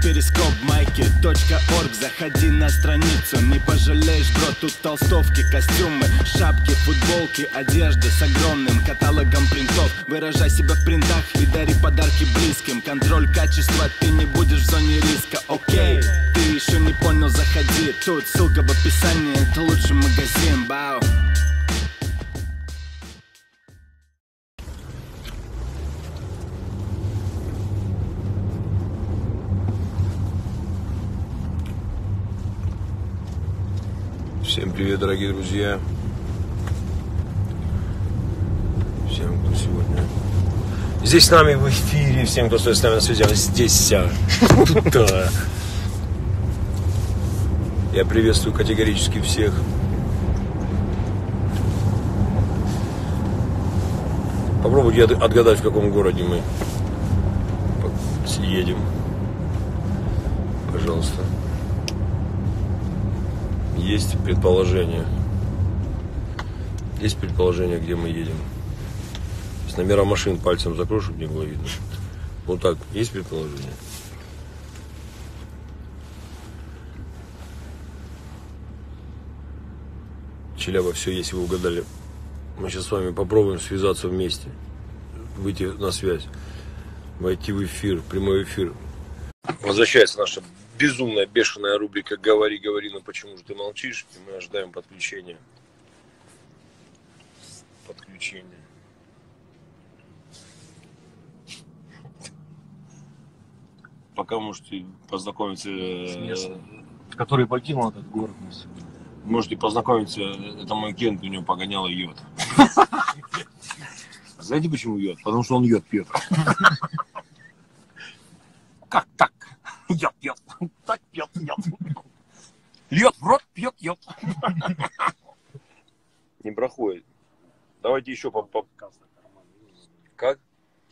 перископ майки.орг. Заходи на страницу, не пожалеешь, бро. Тут толстовки, костюмы, шапки, футболки, одежда с огромным каталогом принтов. Выражай себя в принтах и дари подарки близким. Контроль качества, ты не будешь в зоне риска. Окей, ты еще не понял, заходи. Тут ссылка в описании, это лучший магазин. Бау. Всем привет, дорогие друзья. Всем, кто сегодня здесь с нами в эфире, всем, кто стоит с нами на связи, здесь. Я приветствую категорически всех. Попробуйте отгадать, в каком городе мы едем. Пожалуйста. Есть предположение. Есть предположение, где мы едем. С номера машин пальцем закрою, чтобы не было видно. Вот так. Есть предположение? Челябы, все, если вы угадали. Мы сейчас с вами попробуем связаться вместе. Выйти на связь. Войти в эфир, прямой эфир. Возвращается наша безумная, бешеная рубрика «Говори, говори, но почему же ты молчишь?» И мы ожидаем подключения. Пока можете познакомиться с местным, который покинул этот город. Можете познакомиться, это мой Кент, у него погонял йод. Знаете почему йод? Потому что он йод пьет. Как так? Йод пьет. Так пьет йод. Льет в рот, пьет йод. Не проходит. Давайте еще Как?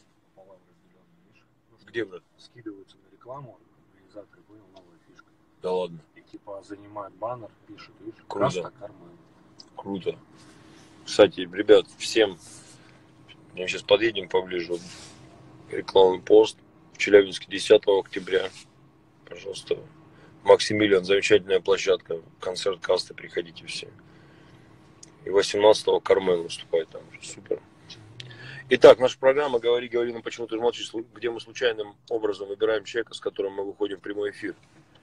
Где, брат? Скидываются на рекламу, организаторы, понял, новая фишка. Да ладно. И типа занимают баннер, пишут, видишь, Круто. Каста Кармен. Круто. Кстати, ребят, всем, мы сейчас подъедем поближе, вот, рекламный пост в Челябинске 10 октября. Пожалуйста. Максимилиан, замечательная площадка, концерт Касты, приходите все. И 18-го Кармен выступает там, супер. Итак, наша программа «Говори, говори, но почему ты молчишь», где мы случайным образом выбираем человека, с которым мы выходим в прямой эфир.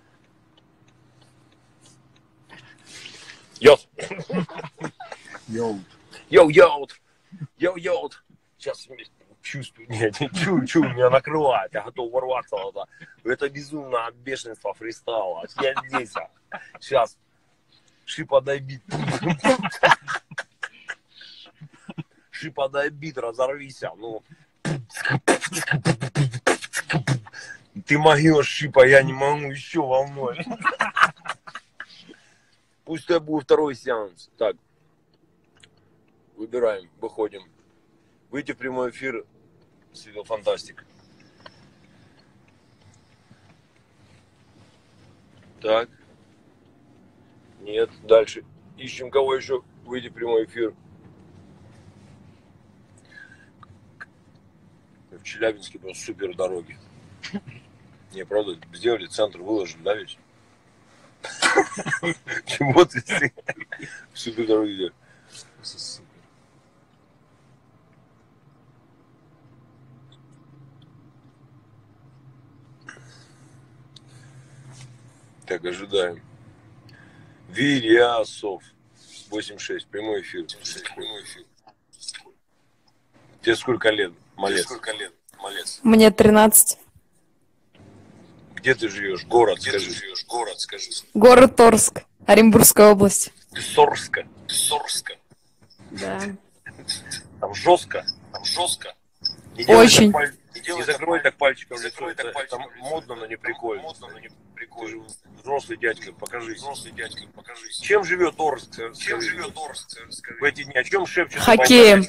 Йоу! Йоу! Сейчас чувствую, чую, меня накрывает, я готов ворваться в это безумное бешенство фристайла. Я здесь, сейчас шипа дай бит. Шипа дай бит, разорвись, ну. Ты могешь, Шипа, я не могу, еще волной. Пусть это будет второй сеанс. Так, выбираем, выходим. Выйти в прямой эфир с Видео Фантастик. Так. Нет, дальше. Ищем кого еще выйти в прямой эфир. В Челябинске просто супер дороги. Не, правда, сделали центр, выложим, да, ведь? Чего ты? Супер дороги. Так, ожидаем. Вирясов 86, прямой эфир. Тебе сколько лет, малец? Мне 13. Где ты живешь? Город, скажи. Город Торск, Оренбургская область. Сорска. Да. Там жестко. Очень. Не закрывай так пальчиком лицо. Это модно, но не прикольно. Ты же взрослый дядька, покажись. Чем живет Орск? В эти дни? О чем шепчет? Хоккеем.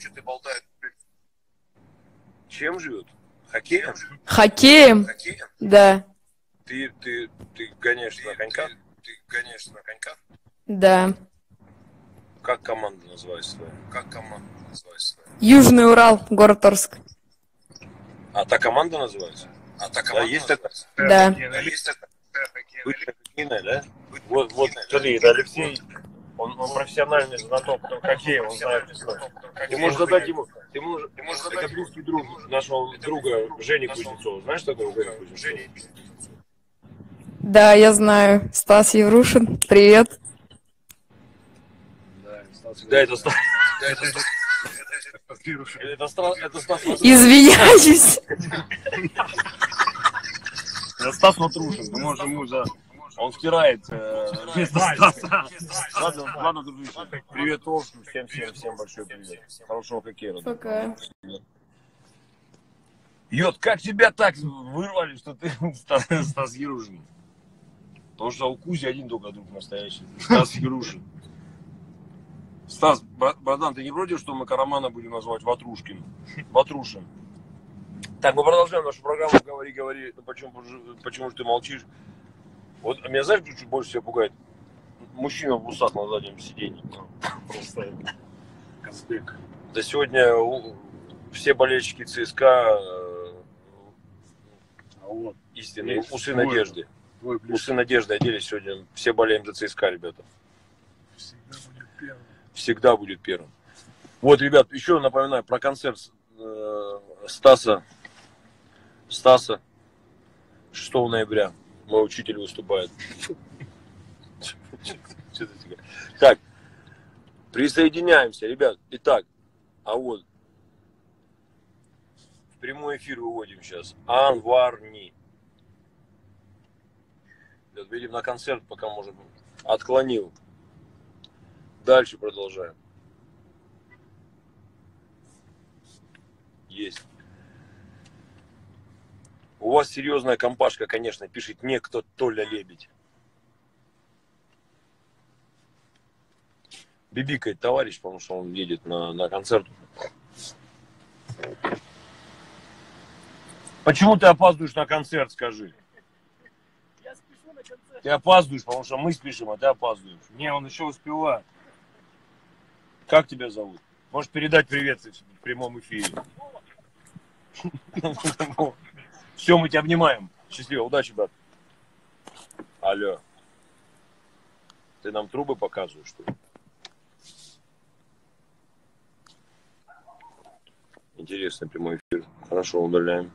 Чем живет? Хоккеем? Хоккеем? Да. Ты гоняешься на коньках? Да. Как команда называется твоя? Южный Урал, город Торск. А та команда называется? Да, есть такая? Да. Хоккейная, да? Вот, смотри, это Алексей, он профессиональный знаток хоккея, он знает все. Ты можешь задать ему, это близкий друг нашего друга Жени Кузнецова. Знаешь такого Женю Кузнецова? Да, я знаю. Стас Еврушин, привет. Да, это Стас. Это Стас. Извиняюсь. Это Стас Матрушин. Мы можем ему за... Он втирает вместо Стаса. Ладно, дружище. Привет, Орску. Всем большой привет. Хорошего хоккея. Пока. Йод, как тебя так вырвали, что ты Стас Ерушин? Потому что у Кузи один только друг настоящий. Стас Ерушин. Стас, братан, ты не против, что мы Карамана будем называть Ватрушкин? Ватрушин. Так, мы продолжаем нашу программу. Говори. Почему же ты молчишь? Вот меня, знаешь, что больше всего пугает? Мужчина в усах на заднем сиденье. Просто Казбек. Да сегодня все болельщики ЦСКА истинные усы надежды. Усы надежды одели сегодня. Все болеем за ЦСКА, ребята. Всегда будет первым. Вот, ребят, еще напоминаю про концерт Стаса 6 ноября. Мой учитель выступает. Так, присоединяемся, ребят. Итак, а вот в прямой эфир выводим сейчас Анварни. Видим на концерт, пока может отклонил. Дальше продолжаем. Есть. У вас серьезная компашка, конечно, пишет некто Толя Лебедь. Бибикает товарищ, потому что он едет на концерт. Почему ты опаздываешь на концерт, скажи? Я спешу на концерт. Ты опаздываешь, потому что мы спешим, а ты опаздываешь. Не, он еще успевает. Как тебя зовут? Можешь передать привет в прямом эфире. Все, мы тебя обнимаем. Счастливо, удачи, брат. Алло. Ты нам трубы показываешь, что ли? Интересный прямой эфир. Хорошо, удаляем.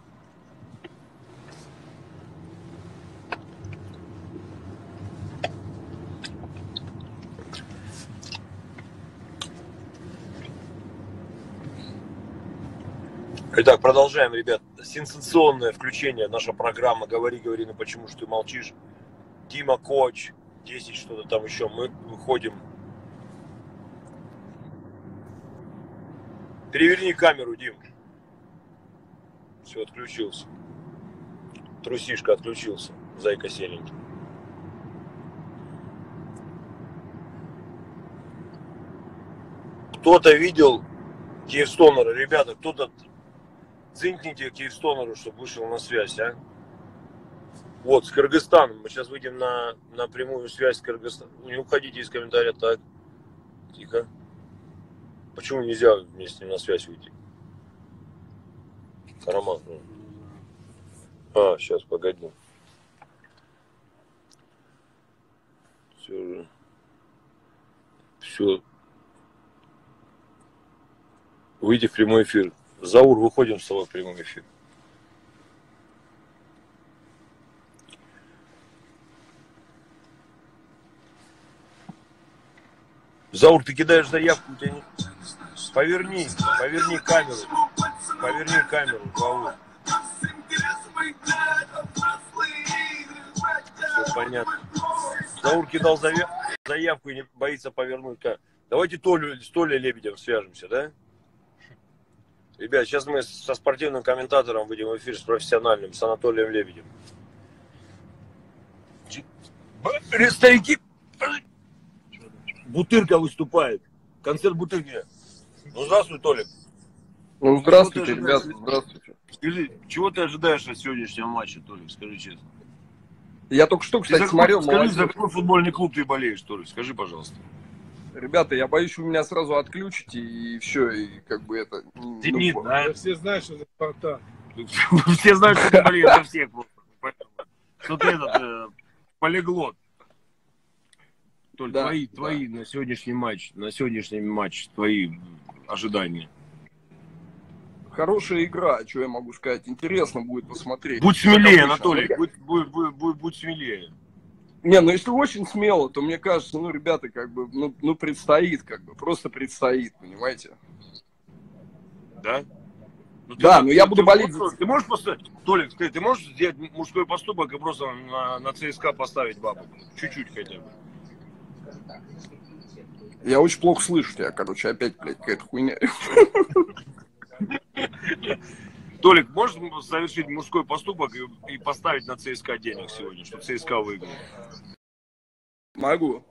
Итак, продолжаем, ребят. Сенсационное включение. Наша программа «Говори, ну почему же ты молчишь?» Дима Коч, 10 что-то там еще. Мы выходим. Переверни камеру, Дим. Все, отключился. Трусишка отключился. Зайка серенький. Кто-то видел Киевстонера? Ребята, кто-то... Цинкните Киевстонеру, чтобы вышел на связь, а? Вот, с Кыргызстаном. Мы сейчас выйдем на прямую связь с Кыргызстаном. Не уходите из комментария, так. Тихо. Почему нельзя вместе с ним на связь выйти? Караман. А, сейчас, погоди. Все. Выйди в прямой эфир. Заур, выходим с тобой в прямой эфир. Заур, ты кидаешь заявку, у тебя не... Поверни камеру. Поверни камеру, Заур. Все понятно. Заур кидал заявку и не боится повернуть. Давайте с Толей Лебедем свяжемся, да? Ребят, сейчас мы со спортивным комментатором выйдем в эфир с профессиональным, с Анатолием Лебедем. Старики, Бутырка выступает. Концерт Бутырки. Ну, здравствуй, Толик. Ну, здравствуйте, ребята, здравствуйте. Скажи, чего ты ожидаешь от сегодняшнего матча, Толик, скажи честно. Я только что, кстати, смотрел. Скажи, за какой футбольный клуб ты болеешь, Толик, скажи, пожалуйста. Ребята, я боюсь, вы меня сразу отключите, и все, и как бы это... Демид, да? Все знают, что за Спартак. Все знают, что ты болеешь за всех. Что ты полиглот. Толь, Да, твои на сегодняшний матч, твои ожидания. Хорошая игра, что я могу сказать. Интересно будет посмотреть. Будь смелее, Анатолий, будь смелее. Не, ну если очень смело, то мне кажется, ну, ребята, как бы, ну предстоит, как бы, просто предстоит, понимаете? Да? Да, но я буду болеть. Ты можешь поставить, Толик, ты можешь сделать мужской поступок и просто на ЦСКА поставить бабу? Чуть-чуть хотя бы. Я очень плохо слышу тебя, короче, опять, блядь, какая-то хуйня. Толик, можешь совершить мужской поступок и поставить на ЦСКА денег сегодня, чтобы ЦСКА выиграл? Могу.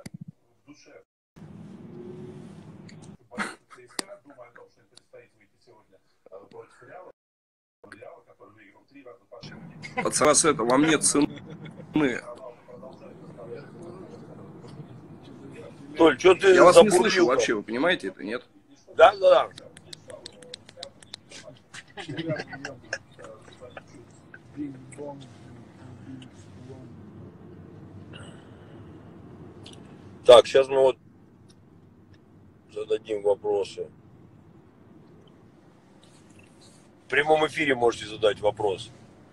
Пацаны, это, вам нет цены. Толь, что ты Я вас не забурлил слышу вообще, вы понимаете это, нет? Да. Так, сейчас мы вот зададим вопросы. В прямом эфире можете задать вопрос.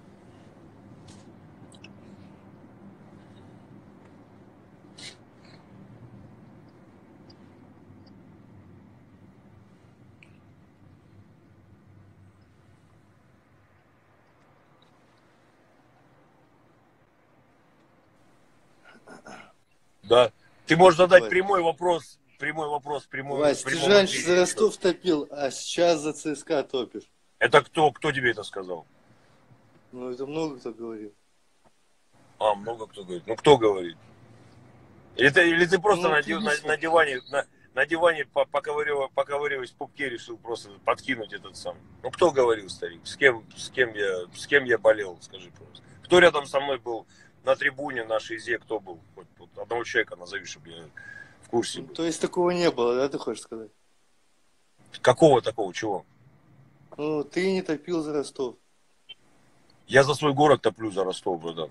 Да. Ты можешь задать прямой вопрос. Вась, ты же раньше за Ростов топил, а сейчас за ЦСКА топишь. Это кто тебе это сказал? Ну, это много кто говорил. Много кто говорит. Ну, кто говорит? Или ты просто на диване поковыриваясь в пупке, решил просто подкинуть этот сам. Ну, кто говорил, старик? С кем я болел, скажи просто. Кто рядом со мной был на трибуне нашей ИЗЕ, кто был? Хоть одного человека назови, чтобы я в курсе был. То есть такого не было, да, ты хочешь сказать? Какого такого, чего? Ну, ты не топил за Ростов. Я за свой город топлю, за Ростов, братан.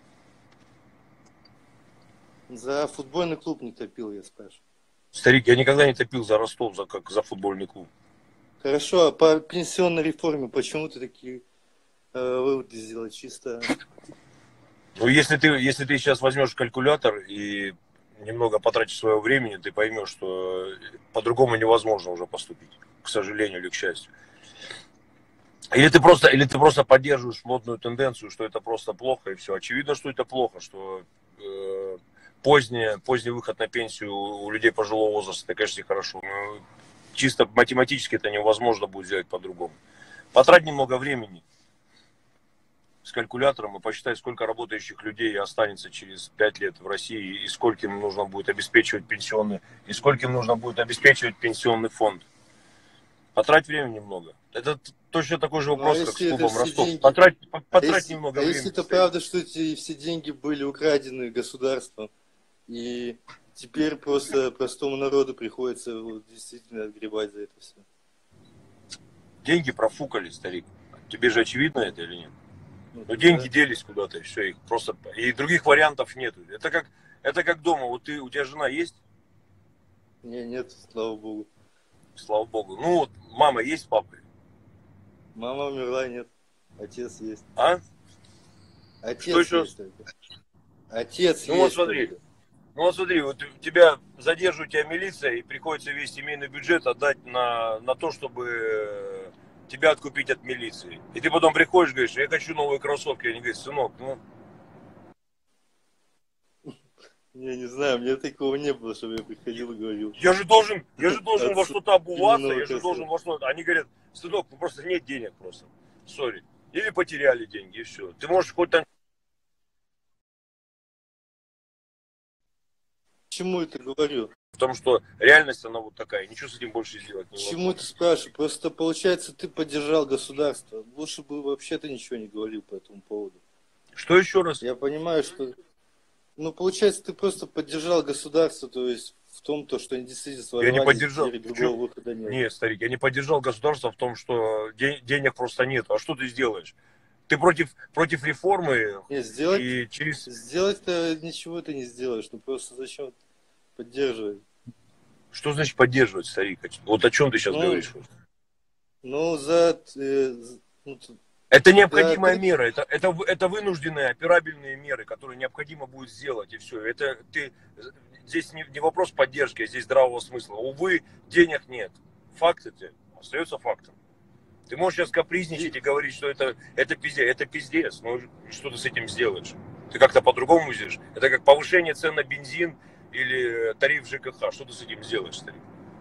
За футбольный клуб не топил, я спрашиваю. Старик, я никогда не топил за Ростов, как за футбольный клуб. Хорошо, а по пенсионной реформе почему ты такие выводы сделал чисто? Ну, если ты сейчас возьмешь калькулятор и немного потратишь своего времени, ты поймешь, что по-другому невозможно уже поступить, к сожалению или к счастью. Или ты просто поддерживаешь модную тенденцию, что это просто плохо, и все. Очевидно, что это плохо, что поздний выход на пенсию у людей пожилого возраста, это, конечно, хорошо. Но чисто математически это невозможно будет сделать по-другому. Потрать немного времени с калькулятором и посчитай, сколько работающих людей останется через 5 лет в России, и скольким нужно будет обеспечивать пенсионный пенсионный фонд. Потрать время немного. Это точно такой же вопрос, как с клубом Ростов. Потрать немного времени. Если это правда, что эти все деньги были украдены государством, и теперь просто простому народу приходится вот, действительно отгребать за это все. Деньги профукали, старик. Тебе же очевидно это или нет? Но деньги делись куда-то, и все, их просто. И других вариантов нету. Это как дома. Вот у тебя жена есть? Нет, слава богу. Слава богу. Ну вот, мама есть с папой? Мама умерла, нет. Отец есть. А? Отец что есть. Отец ну, есть. Вот смотри, вот тебя задерживает милиция, и приходится весь семейный бюджет отдать на то, чтобы тебя откупить от милиции. И ты потом приходишь, говоришь, я хочу новые кроссовки. Они говорят, сынок, ну... Я не знаю, у меня такого не было, чтобы я приходил и говорил. Я же должен во что-то обуваться, я же должен во что-то... Они говорят, сынок, ну просто нет денег просто. Сори. Или потеряли деньги, и все. Ты можешь хоть там... Почему это говорю? Потому что реальность, она вот такая, ничего с этим больше сделать не Почему ты спрашиваешь? Просто, получается, ты поддержал государство. Лучше бы вообще-то ничего не говорил по этому поводу. Что еще раз? Я понимаю, что Ну, получается, ты просто поддержал государство, то есть в том, то, что они действительно Я не своровали, поддержал. теперь другого выхода нет. Нет, старик, я не поддержал государство в том, что денег просто нет. А что ты сделаешь? Ты против реформы Нет, и сделать-то ничего ты не сделаешь, ну просто зачем поддерживать? Что значит поддерживать, старик? Вот о чем ты сейчас говоришь? Ну, Это необходимая мера, это вынужденные, операбельные меры, которые необходимо будет сделать, и все. Здесь не вопрос поддержки, а здесь здравого смысла. Увы, денег нет. Факт это остается фактом. Ты можешь сейчас капризничать и говорить, что это пиздец, но что ты с этим сделаешь? Ты как-то по-другому сделаешь. Это как повышение цен на бензин или тариф ЖКХ. Что ты с этим сделаешь, старик?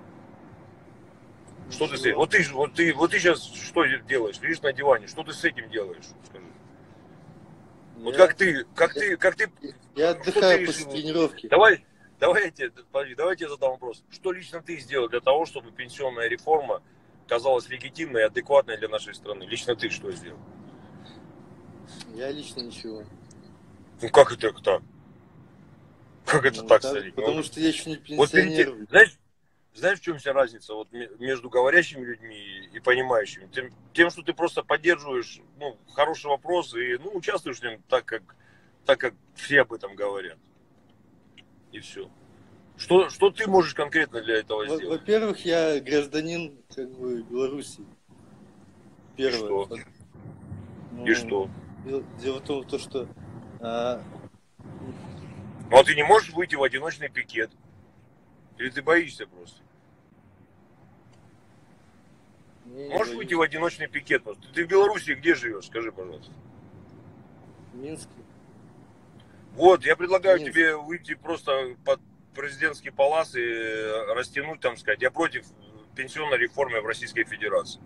Что ты с этим? Вот ты сейчас что делаешь? Лежишь на диване. Что ты с этим делаешь? Скажи. Вот как ты. Я отдыхаю после тренировки. Давай я тебе задам вопрос. Что лично ты сделал для того, чтобы пенсионная реформа казалась легитимной и адекватной для нашей страны? Лично ты что сделал? Я лично ничего. Ну как это так? Как это так, старик? Потому что я еще не пенсионер. Вот знаешь, в чем вся разница вот между говорящими людьми и понимающими? Тем, что ты просто поддерживаешь хороший вопрос и участвуешь в нем так, как все об этом говорят. И все. Что ты можешь конкретно для этого сделать? Во-первых, я гражданин Беларуси. Первое. И что? Дело в том, что... Ну а ты не можешь выйти в одиночный пикет? Или ты боишься просто? Можешь выйти в одиночный пикет? Ты в Беларуси где живешь? Скажи, пожалуйста. В Минске. Вот, я предлагаю тебе выйти просто под президентский палас и растянуть, там сказать, я против пенсионной реформы в Российской Федерации.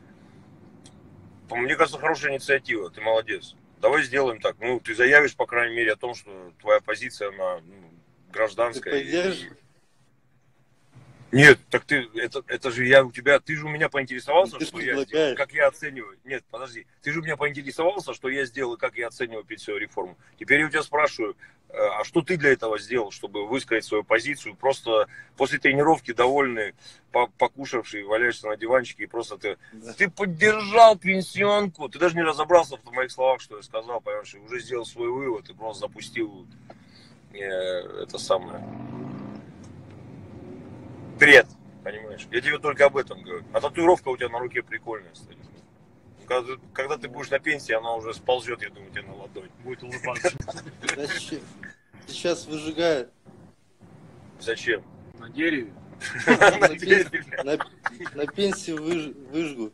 Мне кажется, хорошая инициатива, ты молодец. Давай сделаем так. Ты заявишь, по крайней мере, о том, что твоя позиция, она гражданская. Ты поддержишь? Нет, так это же я у тебя, ты же у меня поинтересовался, ты что я сделал, как я оцениваю. Нет, подожди, ты же у меня поинтересовался, что я сделал и как я оцениваю пенсионную реформу. Теперь я у тебя спрашиваю, а что ты для этого сделал, чтобы высказать свою позицию? Просто после тренировки довольный, покушавший, валяешься на диванчике и просто ты поддержал пенсионку. Ты даже не разобрался в моих словах, что я сказал, понимаешь, уже сделал свой вывод и просто запустил это самое. Бред, понимаешь? Я тебе только об этом говорю. А татуировка у тебя на руке прикольная стоит. Когда ты будешь на пенсии, она уже сползет, я думаю, тебе на ладонь. Будет улыбаться. Сейчас выжигает. Зачем? На дереве? На пенсии выжгу.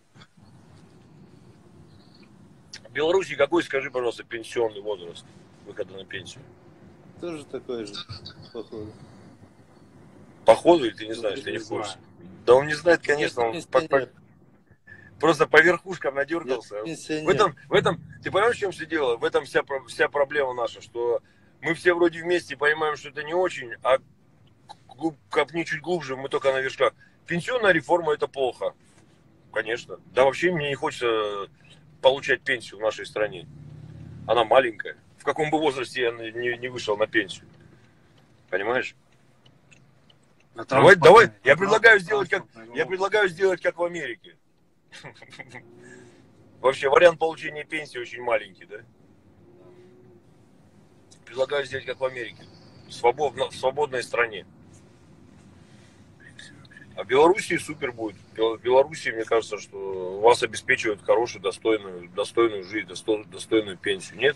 В Беларуси какой, скажи, пожалуйста, пенсионный возраст выхода на пенсию? Тоже такой же, походу. Походу, или ты не знаешь, ты не в курсе? Да он не знает, конечно, он просто по верхушкам надергался. В этом, ты понимаешь, в чем все дело? В этом вся проблема наша, что мы все вроде вместе понимаем, что это не очень, а копни чуть глубже, мы только на вершках. Пенсионная реформа — это плохо. Конечно. Да вообще мне не хочется получать пенсию в нашей стране. Она маленькая. В каком бы возрасте я не вышел на пенсию. Понимаешь? Давай, я предлагаю сделать как в Америке. Вообще, вариант получения пенсии очень маленький, да? Предлагаю сделать как в Америке. В свободной стране. А в Белоруссии супер будет. В Белоруссии, мне кажется, что вас обеспечивают хорошую, достойную жизнь, достойную пенсию. Нет?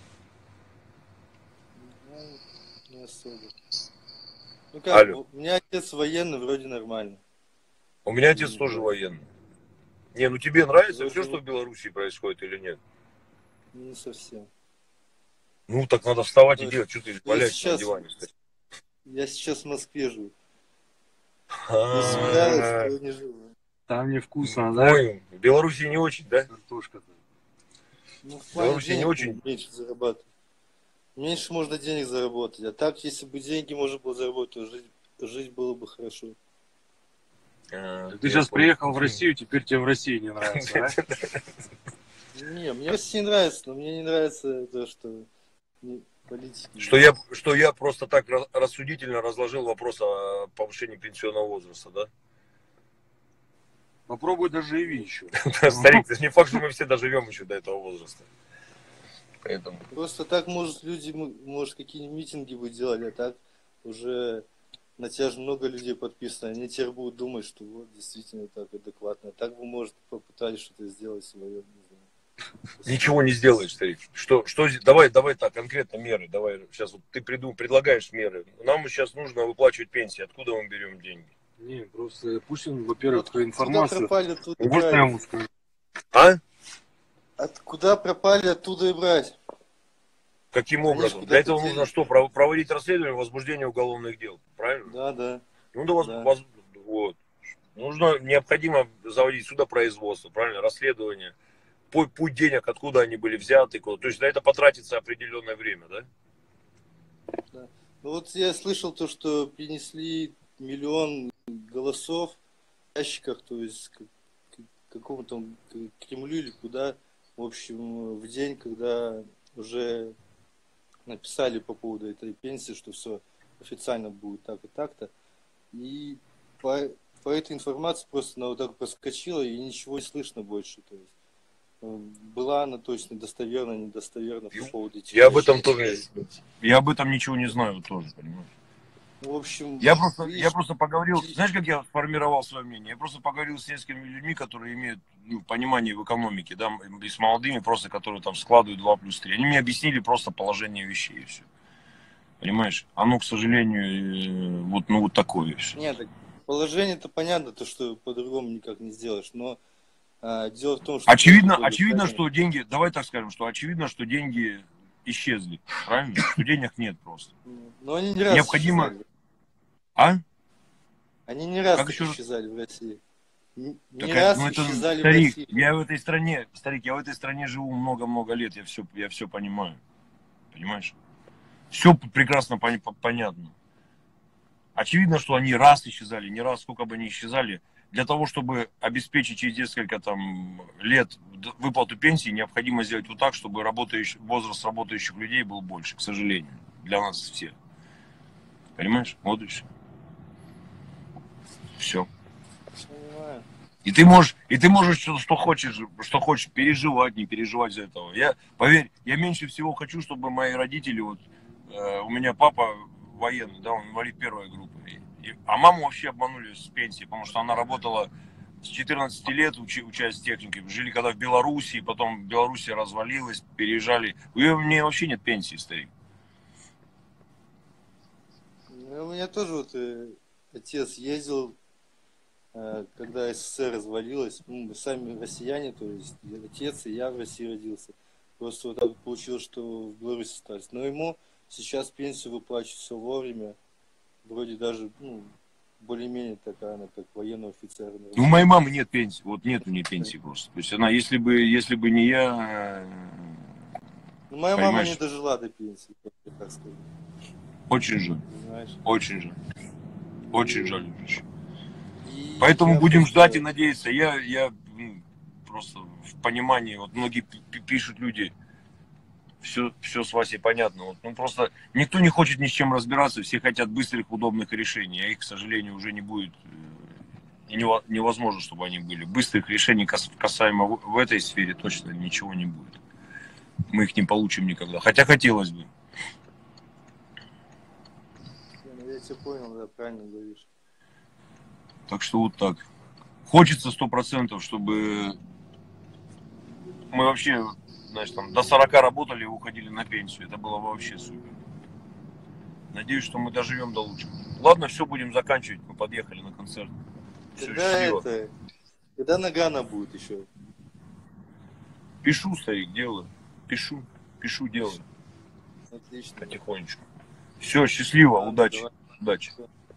Не особо. Ну как, у меня отец военный, вроде нормально. У меня отец тоже военный. Не, тебе нравится все, что в Беларуси происходит или нет? Не совсем. Так надо вставать и делать, что ты валяешься на диване. Я сейчас в Москве живу. Там невкусно, да? Ой, в Беларуси не очень, да? Картошка-то. В Беларуси не очень. Меньше зарабатывать. Меньше можно денег заработать. А так, если бы деньги можно было заработать, то жить было бы хорошо. Ты сейчас приехал в Россию, теперь тебе в России не нравится, да? Не, мне в России нравится, но мне не нравится то, что... политики. Что я просто так рассудительно разложил вопрос о повышении пенсионного возраста, да? Попробуй доживи еще. Старик, это не факт, что мы все доживем еще до этого возраста. Поэтому... Просто так, может, люди, может, какие-нибудь митинги бы делали, а так уже на тебя же много людей подписано. Они теперь будут думать, что вот действительно так адекватно. Так бы, может, попытались что-то сделать свое, не знаю. Ничего не сделаешь, старик. Давай так, конкретно меры. Давай, сейчас вот ты предлагаешь меры. Нам сейчас нужно выплачивать пенсии. Откуда мы берем деньги? Не, просто пусть он, во-первых, Вот информацию. куда пропали, оттуда и Можно я брать. ему скажу? А? Куда пропали, оттуда и брать. Каким Они ж образом? куда-то Для этого делись. нужно что? Проводить расследование, возбуждение уголовных дел. Правильно? Да, да. Ну да, Да. вот. Необходимо заводить судопроизводство, правильно? Расследование. Путь денег, откуда они были взяты. То есть на это потратится определенное время, да? Ну вот я слышал то, что принесли 1 миллион голосов в ящиках, то есть к какому-то Кремлю или куда, в общем, в день, когда уже написали по поводу этой пенсии, что все официально будет так и так-то. И по этой информации просто она вот так проскочила, и ничего не слышно больше. То есть была она точно достоверна по поводу этих Я об этом ящиков. тоже, я об этом ничего не знаю тоже, понимаешь? В общем, Я просто поговорил, знаешь, как я сформировал свое мнение? Я просто поговорил с несколькими людьми, которые имеют понимание в экономике, да, и с молодыми просто, которые там складывают 2+3. Они мне объяснили просто положение вещей и все. Понимаешь? Оно, к сожалению, вот такое все. нет, так положение-то понятно, то, что по-другому никак не сделаешь, но дело в том, что... Очевидно, что деньги, давай так скажем, что очевидно, что деньги исчезли, правильно? Что денег нет просто. Но они не раз Необходимо... исчезали. А? Они не раз Как еще? исчезали в России. Не Так, раз ну, это, исчезали в старик, России. я в этой стране живу много-много лет, я все понимаю. Понимаешь? Все прекрасно понятно. Очевидно, что они раз исчезали, не раз, сколько бы они исчезали. Для того, чтобы обеспечить через несколько лет выплату пенсии, необходимо сделать вот так, чтобы возраст работающих людей был больше, к сожалению, для нас всех. Понимаешь? Вот и все. Все. Понимаю. И ты можешь что хочешь переживать, не переживать из-за этого. Поверь, я меньше всего хочу, чтобы мои родители, у меня папа военный, да, он инвалид первой группы. А маму вообще обманули с пенсией, потому что она работала с 14 лет, учась в технике. Жили когда в Белоруссии, потом Белоруссия развалилась, переезжали. У меня вообще нет пенсии, старик. Ну, у меня тоже отец ездил, когда СССР развалилась. Мы сами россияне, то есть отец и я в России родился. Просто вот так получилось, что в Беларуси остались. Но ему сейчас пенсию выплачивают все вовремя. Вроде даже, более-менее такая она, как военный офицер. У моей мамы нет пенсии, вот нет у нее пенсии просто. То есть она, если бы не я... Ну, моя понимаешь? мама не дожила до пенсии, так сказать. Очень жаль, Знаешь. очень жаль. Очень жаль. И Поэтому я будем просто- ждать и надеяться. Я просто в понимании, вот многие пишут люди, все с Васей понятно. Просто никто не хочет ни с чем разбираться, все хотят быстрых, удобных решений, а их, к сожалению, уже не будет. И невозможно, чтобы они были. Быстрых решений касаемо в этой сфере точно ничего не будет. Мы их не получим никогда. Хотя хотелось бы. Я тебя понял, да, правильно говоришь. Так что вот так. Хочется 100%, чтобы мы вообще, значит, до 40 работали и уходили на пенсию. Это было бы вообще супер. Надеюсь, что мы доживем до лучшего. Ладно, все, будем заканчивать. Мы подъехали на концерт. Все, Когда Нагана будет еще? Пишу, старик, делаю. Пишу, делаю. Отлично. Потихонечку. Все, счастливо, Ладно, удачи. давай. Удачи.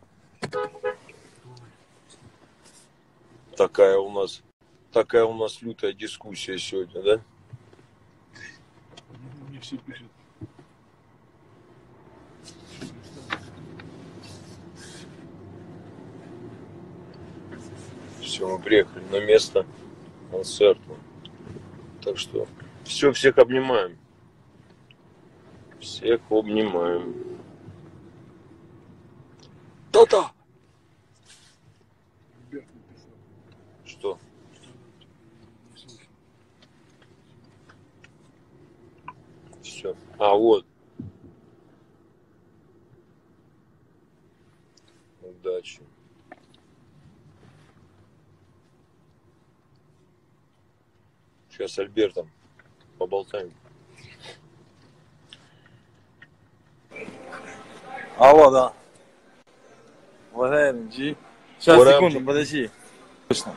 Такая у нас лютая дискуссия сегодня, да? Мне все пишут. Все, мы приехали на место концерта. Так что все, всех обнимаем. Всех обнимаем. Та-та! Что? Все. А, вот. Удачи. Сейчас с Альбертом поболтаем. Алло, да. Валерий, G. Сейчас, What up, секунду, G? подожди. Слышно?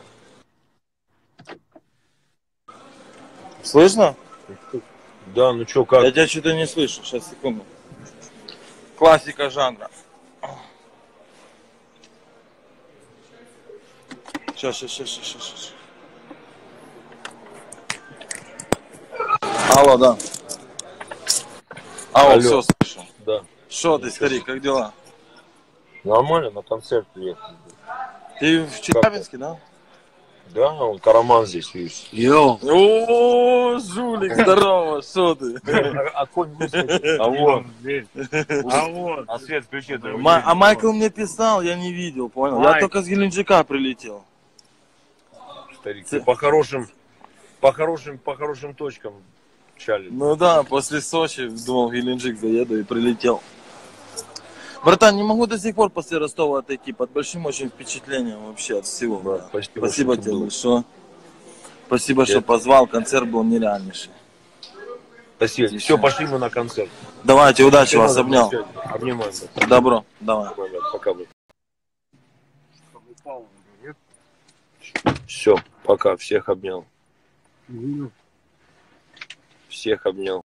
Слышно? Да, ну чё, как? Я тебя что-то не слышу. Сейчас, секунду. Классика жанра. Сейчас. Алло, да. Алло, Алло. все, слышу. Да. Что ты, старик, как дела? Нормально, на концерт приехал. Ты в Челябинске, да? Да, он Караман здесь, видишь. Йоу! О, жулик, здорово, что ты? А конь выскочил. А вот. А вот! А свет включи. А Майкл мне писал, я не видел, понял? Я Майк. только с Геленджика прилетел. Старик, ты по хорошим точкам чали. Ну да, после Сочи думал, в Геленджик заеду и прилетел. Братан, не могу до сих пор после Ростова отойти. Под большим очень впечатлением вообще от всего. Да, Да. спасибо, Спасибо что ты тебе был. большое. Спасибо, что позвал. Концерт был нереальнейший. Спасибо. Все, пошли мы на концерт. Давайте, удачи, вас обнял. Обнимаем. Добро, давай. Пока. Все, пока. Всех обнял. Всех обнял.